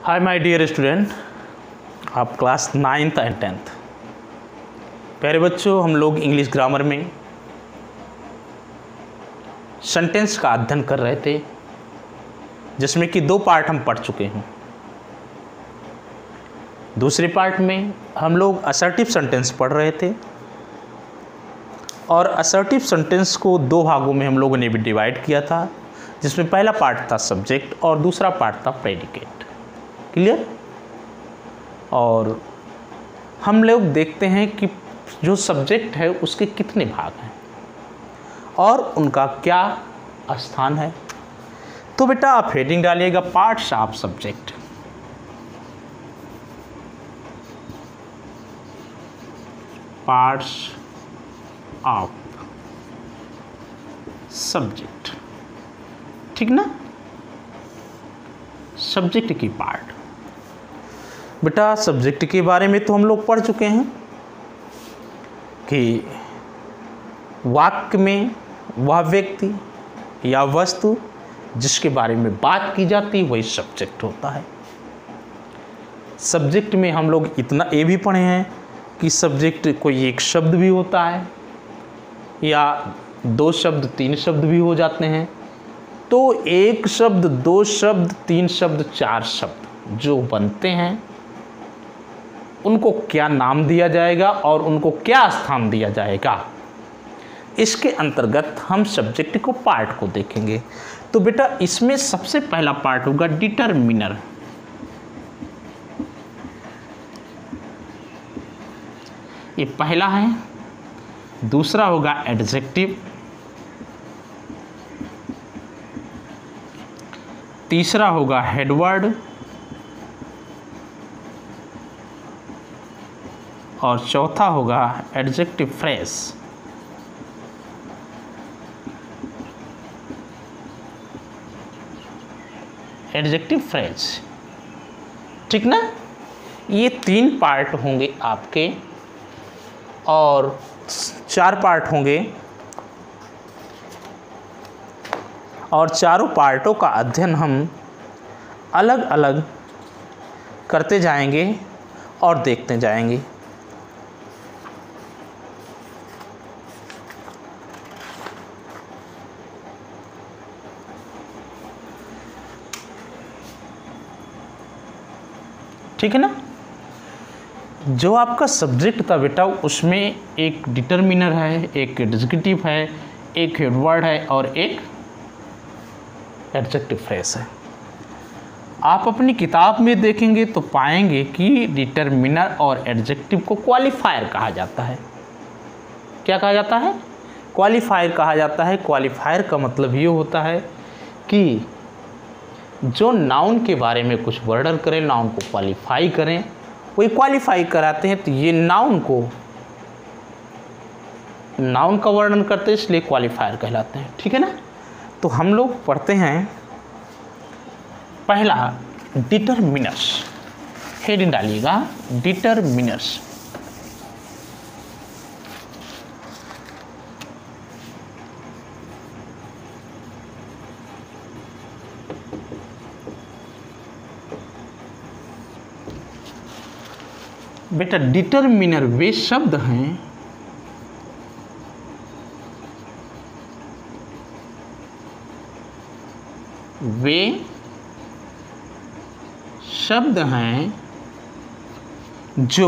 Hi my dear student, आप class 9th and 10th। प्यारे बच्चों, हम लोग इंग्लिश ग्रामर में सेंटेंस का अध्ययन कर रहे थे, जिसमें कि 2 पार्ट हम पढ़ चुके हैं। दूसरे पार्ट में हम लोग असर्टिव सेंटेंस पढ़ रहे थे और असर्टिव सेंटेंस को 2 भागों में हम लोगों ने भी डिवाइड किया था, जिसमें पहला पार्ट था सब्जेक्ट और दूसरा पार्ट था प्रेडिकेट। क्लियर? और हम लोग देखते हैं कि जो सब्जेक्ट है उसके कितने भाग हैं और उनका क्या स्थान है। तो बेटा आप हेडिंग डालिएगा parts of subject. Parts of subject, ठीक ना? सब्जेक्ट की पार्ट। बेटा सब्जेक्ट के बारे में तो हम लोग पढ़ चुके हैं कि वाक्य में वह व्यक्ति या वस्तु जिसके बारे में बात की जाती है वही सब्जेक्ट होता है। सब्जेक्ट में हम लोग इतना ये भी पढ़े हैं कि सब्जेक्ट कोई एक शब्द भी होता है या 2 शब्द 3 शब्द भी हो जाते हैं। तो 1 शब्द 2 शब्द 3 शब्द 4 शब्द जो बनते हैं उनको क्या नाम दिया जाएगा और उनको क्या स्थान दिया जाएगा, इसके अंतर्गत हम सब्जेक्ट को पार्ट को देखेंगे। तो बेटा इसमें सबसे पहला पार्ट होगा डिटरमिनर। ये पहला है। दूसरा होगा एडजेक्टिव। तीसरा होगा हेडवर्ड और चौथा होगा एडजेक्टिव फ्रेज। एडजेक्टिव फ्रेज, ठीक ना? ये 3 पार्ट होंगे आपके और 4 पार्ट होंगे और चारों पार्टों का अध्ययन हम अलग अलग करते जाएंगे और देखते जाएंगे। ठीक है ना? जो आपका सब्जेक्ट था बेटा उसमें एक डिटरमिनर है, एक एडजेक्टिव है, एक हेडवर्ड है और एक एडजेक्टिव फ्रेज है। आप अपनी किताब में देखेंगे तो पाएंगे कि डिटरमिनर और एडजेक्टिव को क्वालिफायर कहा जाता है। क्या कहा जाता है? क्वालिफायर कहा जाता है। क्वालिफायर का मतलब ये होता है कि जो नाउन के बारे में कुछ वर्णन करें, नाउन को क्वालिफाई करें, वही क्वालिफाई कराते हैं। तो ये नाउन का वर्णन करते हैं, इसलिए क्वालिफायर कहलाते हैं। ठीक है ना? तो हम लोग पढ़ते हैं पहला डिटरमिनर्स। हेडिंग डालिएगा डिटरमिनर्स। बेटा डिटरमिनर वे शब्द हैं जो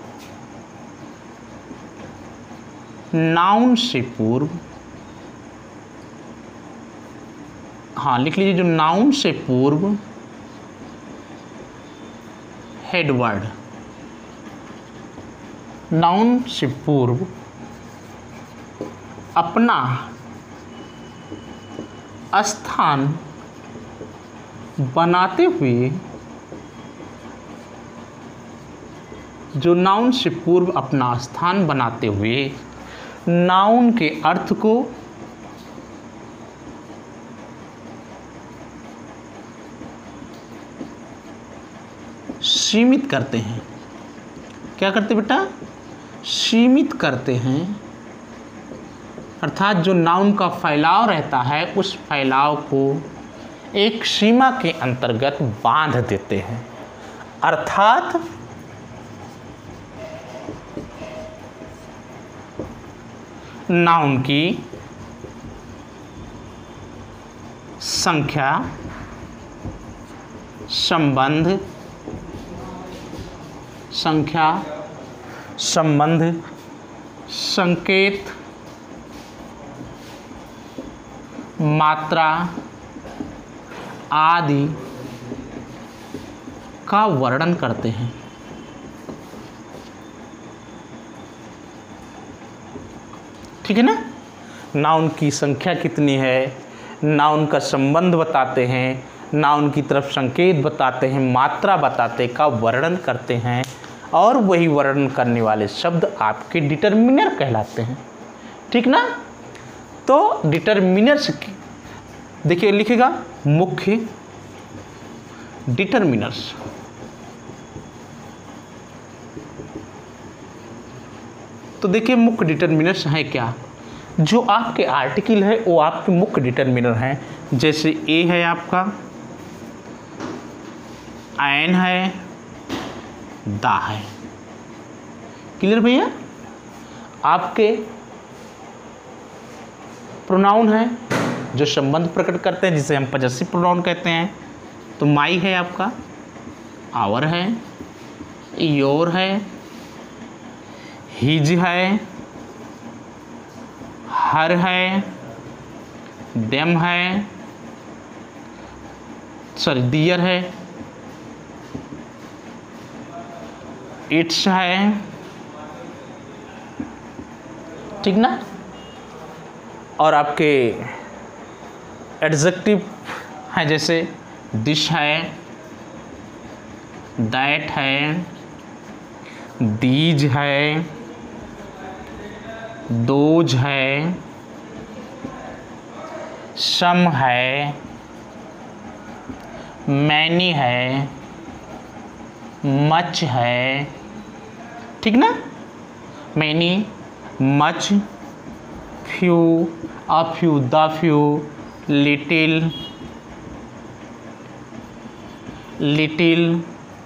नाउन से पूर्व, हाँ लिख लीजिए, जो नाउन से पूर्व हेडवर्ड, नाउन से पूर्व अपना स्थान बनाते हुए, जो नाउन से पूर्व अपना स्थान बनाते हुए नाउन के अर्थ को सीमित करते हैं। क्या करते बेटा? सीमित करते हैं। अर्थात जो नाउन का फैलाव रहता है उस फैलाव को एक सीमा के अंतर्गत बांध देते हैं। अर्थात नाउन की संख्या, संबंध, संकेत, मात्रा आदि का वर्णन करते हैं। ठीक है ना। नाउन की संख्या कितनी है, नाउन का संबंध बताते हैं, नाउन की तरफ संकेत बताते हैं, मात्रा बताते का वर्णन करते हैं, और वही वर्णन करने वाले शब्द आपके डिटरमिनर कहलाते हैं। ठीक ना। तो डिटरमिनर्स देखिए लिखेगा मुख्य डिटरमिनर्स। तो देखिए मुख्य डिटरमिनर्स हैं क्या, जो आपके आर्टिकल है वो आपके मुख्य डिटरमिनर हैं। जैसे ए है आपका, एन है, दा है। क्लियर भैया। आपके प्रोनाउन है जो संबंध प्रकट करते हैं, जिसे हम पॉजेसिव प्रोनाउन कहते हैं। तो माई है आपका, आवर है, योर है, हिज है, हर है, देम है, सॉरी दियर है, इट्स है। ठीक ना। और आपके एडजेक्टिव हैं जैसे दिस है, दैट है, दीज है, दोज है, सम है, मैनी है, मच है। ठीक ना। Many, much, few, a few, the few, little, little.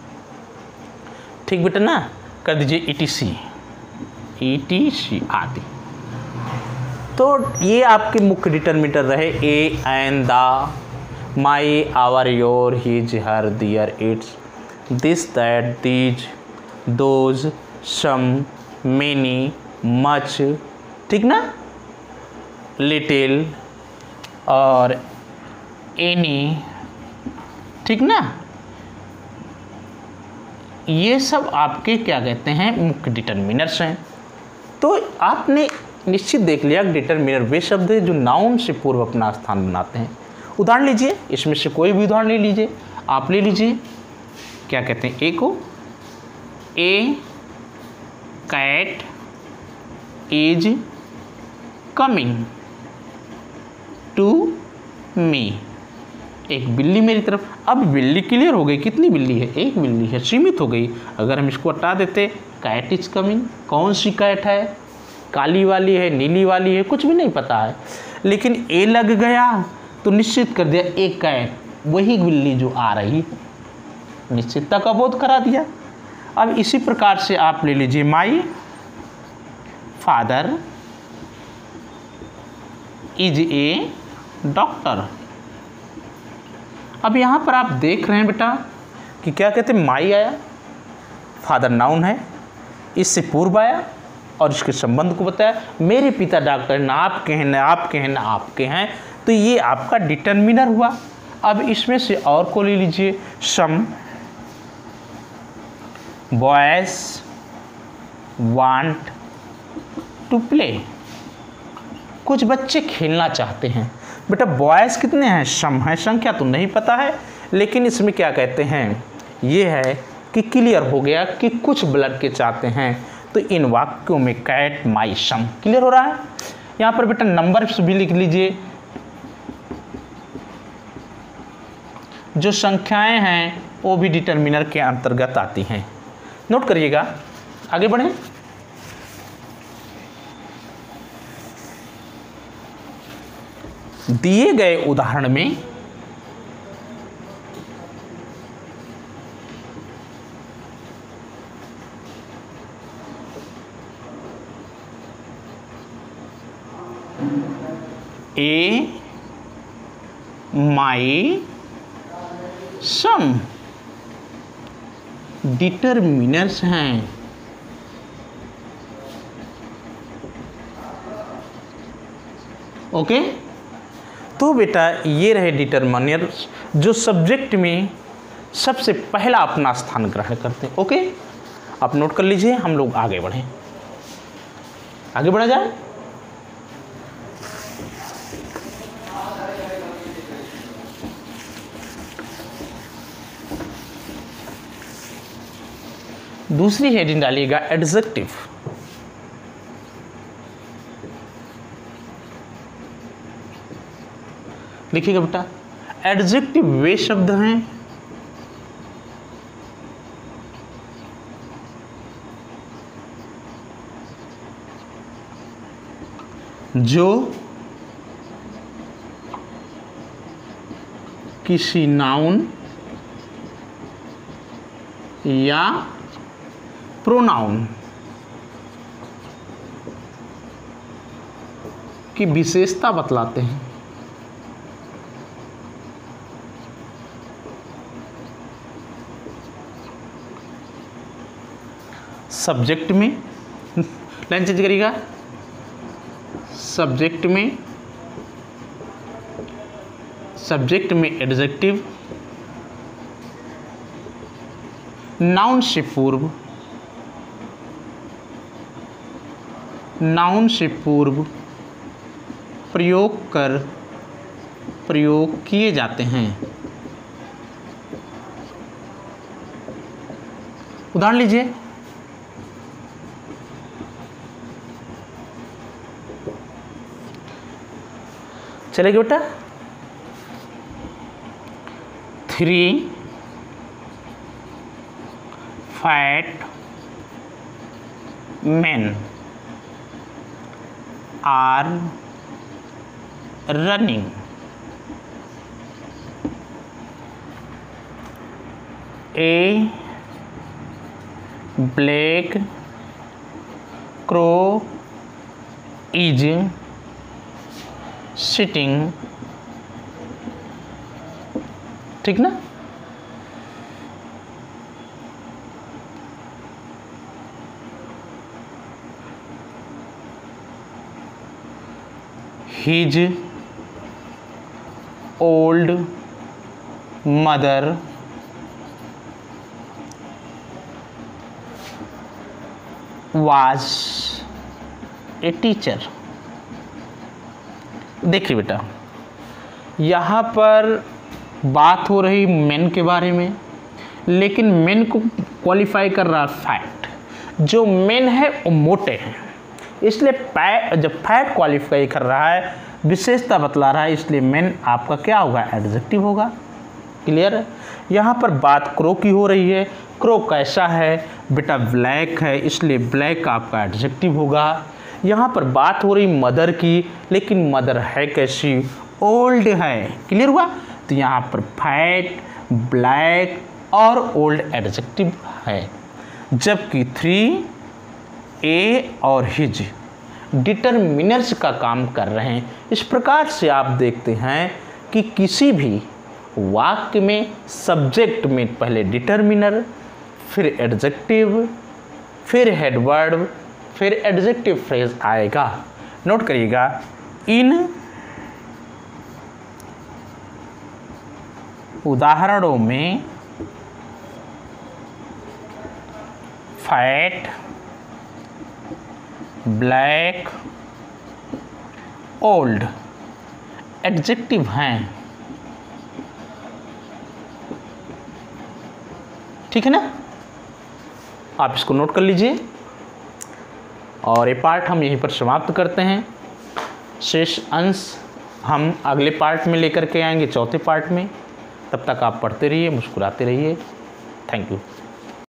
ठीक बेटा ना। कर दीजिए ईटीसी, ईटीसी आदि। तो ये आपके मुख्य डिटरमिनर रहे, a, an, the, my, our, your, his, her, their, its, this, that, these, those, some, many, much. ठीक ना। लिटिल और एनी। ठीक ना। ये सब आपके क्या कहते हैं, मुख्य डिटरमिनर्स हैं। तो आपने निश्चित देख लिया डिटरमिनर वे शब्द हैं जो नाउन से पूर्व अपना स्थान बनाते हैं। उदाहरण लीजिए, इसमें से कोई भी उदाहरण ले लीजिए। आप ले लीजिए, क्या कहते हैं, ए को, a cat is coming to me. एक बिल्ली मेरी तरफ। अब बिल्ली क्लियर हो गई, कितनी बिल्ली है, एक बिल्ली है, सीमित हो गई। अगर हम इसको हटा देते, कैट इज कमिंग, कौन सी कैट है, काली वाली है, नीली वाली है, कुछ भी नहीं पता है, लेकिन ए लग गया तो निश्चित कर दिया एक कैट, वही बिल्ली जो आ रही, निश्चितता का बोध करा दिया। अब इसी प्रकार से आप ले लीजिए, my father is a doctor. अब यहाँ पर आप देख रहे हैं बेटा कि क्या कहते हैं, माई आया, फादर नाउन है, इससे पूर्व आया और इसके संबंध को बताया, मेरे पिता डॉक्टर, ना आपके हैं, ना आपके हैं, ना आपके हैं, तो ये आपका डिटरमिनर हुआ। अब इसमें से और को ले लीजिए, some boys want to play, कुछ बच्चे खेलना चाहते हैं। बेटा बॉयज कितने हैं, सम है, संख्या तो नहीं पता है, लेकिन इसमें क्या कहते हैं, ये है कि क्लियर हो गया कि कुछ लड़के चाहते हैं। तो इन वाक्यों में कैट, माई, सम क्लियर हो रहा है। यहाँ पर बेटा नंबर्स भी लिख लीजिए, जो संख्याएं हैं वो भी डिटरमिनर के अंतर्गत आती हैं। नोट करिएगा, आगे बढ़ें। दिए गए उदाहरण में ए माई सम डिटरमिनर्स हैं। ओके, तो बेटा ये रहे डिटरमिनर्स जो सब्जेक्ट में सबसे पहला अपना स्थान ग्रहण करते हैं। ओके, आप नोट कर लीजिए, हम लोग आगे बढ़ें, आगे बढ़ा जाए। दूसरी हेडिंग डालिएगा एडजेक्टिव। लिखिएगा बेटा, एडजेक्टिव वे शब्द हैं जो किसी नाउन या प्रोनाउन की विशेषता बतलाते हैं। सब्जेक्ट में लाइन चेंज करिएगा, सब्जेक्ट में एडजेक्टिव नाउन से पूर्व प्रयोग किए जाते हैं। उदाहरण लीजिए, चलेगा बेटा, 3 fat men are running a black crow is sitting, ठीक ना। His old mother was a teacher। देखिए बेटा, यहाँ पर बात हो रही मेन के बारे में, लेकिन मेन को क्वालिफाई कर रहा फैट। जो मेन है वो मोटे हैं, इसलिए जब फैट क्वालिफाई कर रहा है, विशेषता बतला रहा है, इसलिए मेन आपका क्या होगा, एडजेक्टिव होगा। क्लियर है। यहाँ पर बात क्रो की हो रही है। क्रो कैसा है बेटा, ब्लैक है, इसलिए ब्लैक आपका एडजेक्टिव होगा। यहाँ पर बात हो रही मदर की, लेकिन मदर है कैसी, ओल्ड है। क्लियर हुआ। तो यहाँ पर फैट, ब्लैक और ओल्ड एडजेक्टिव है, जबकि 3 ए और हिज डिटरमिनर्स का काम कर रहे हैं। इस प्रकार से आप देखते हैं कि किसी भी वाक्य में सब्जेक्ट में पहले डिटरमिनर, फिर एडजेक्टिव, फिर हेडवर्ड, फिर एडजेक्टिव फ्रेज आएगा। नोट करिएगा, इन उदाहरणों में फैट, ब्लैक, ओल्ड एडजेक्टिव हैं। ठीक है ना। आप इसको नोट कर लीजिए और ये पार्ट हम यहीं पर समाप्त करते हैं। शेष अंश हम अगले पार्ट में लेकर के आएंगे, चौथे पार्ट में। तब तक आप पढ़ते रहिए, मुस्कुराते रहिए। Thank you.